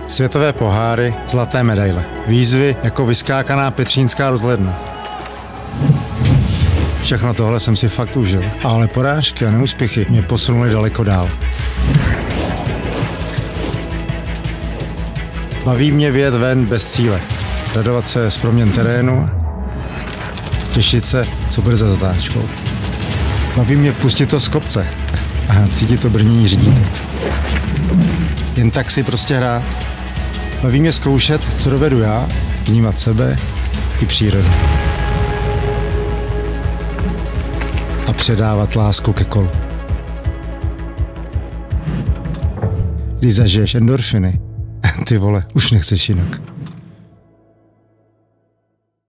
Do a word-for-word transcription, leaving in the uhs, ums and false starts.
Světové poháry, zlaté medaile. Výzvy jako vyskákaná petřínská rozhledna. Všechno tohle jsem si fakt užil. Ale porážky a neúspěchy mě posunuly daleko dál. Baví mě vyjet ven bez cíle. Radovat se z proměn terénu. Těšit se, co bude za zatáčkou. Baví mě pustit to z kopce a cítit to brnění řídítek. Jen tak si prostě hrát. Baví mě zkoušet, co dovedu já, vnímat sebe i přírodu. A předávat lásku ke kolu. Když zažiješ endorfiny, ty vole, už nechceš jinak.